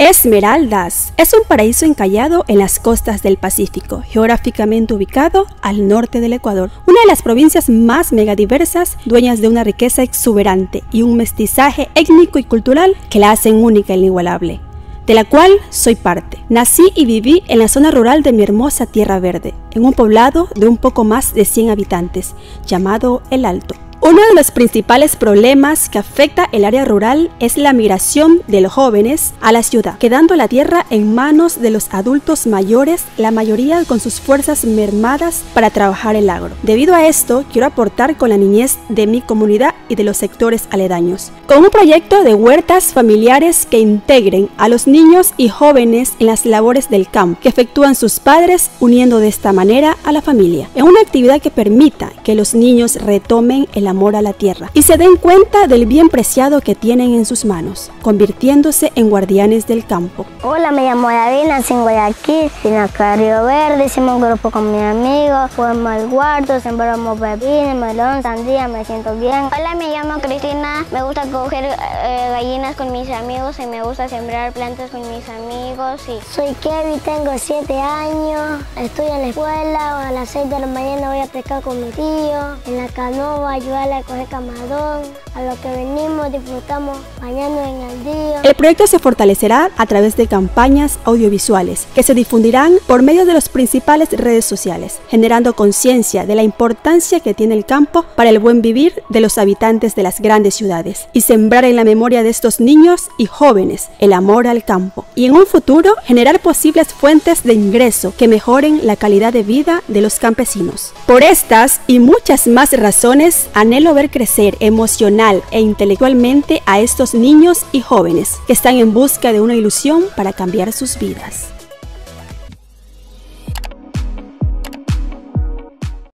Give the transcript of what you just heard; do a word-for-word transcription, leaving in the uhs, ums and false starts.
Esmeraldas es un paraíso encallado en las costas del Pacífico, geográficamente ubicado al norte del Ecuador, una de las provincias más megadiversas, dueñas de una riqueza exuberante y un mestizaje étnico y cultural que la hacen única e inigualable, de la cual soy parte. Nací y viví en la zona rural de mi hermosa Tierra Verde, en un poblado de un poco más de cien habitantes, llamado El Alto. Uno de los principales problemas que afecta el área rural es la migración de los jóvenes a la ciudad, quedando la tierra en manos de los adultos mayores, la mayoría con sus fuerzas mermadas para trabajar el agro. Debido a esto, quiero aportar con la niñez de mi comunidad y de los sectores aledaños, con un proyecto de huertas familiares que integren a los niños y jóvenes en las labores del campo que efectúan sus padres, uniendo de esta manera a la familia, en una actividad que permita que los niños retomen el amor a la tierra y se den cuenta del bien preciado que tienen en sus manos, convirtiéndose en guardianes del campo. Hola, me llamo David, nací en Guayaquil, vine acá a Río Verde, hicimos un grupo con mis amigos, fuimos al huerto, sembramos pepino, melón, sandía, me siento bien. Hola, me llamo Cristina, me gusta coger eh, gallinas con mis amigos y me gusta sembrar plantas con mis amigos. Y... Soy Kevin, tengo siete años, estoy en la escuela, a las seis de la mañana voy a pescar con mi tío, en la canoa, ayudar a coger camarón, a lo que venimos disfrutamos bañando en el día. El proyecto se fortalecerá a través de campañas audiovisuales que se difundirán por medio de las principales redes sociales, generando conciencia de la importancia que tiene el campo para el buen vivir de los habitantes de las grandes ciudades y sembrar en la memoria de estos niños y jóvenes el amor al campo y en un futuro generar posibles fuentes de ingreso que mejoren la calidad de vida de los campesinos. Por estas y muchas más razones, anhelo ver crecer emocional e intelectualmente a estos niños y jóvenes que están en busca de una ilusión para cambiar sus vidas.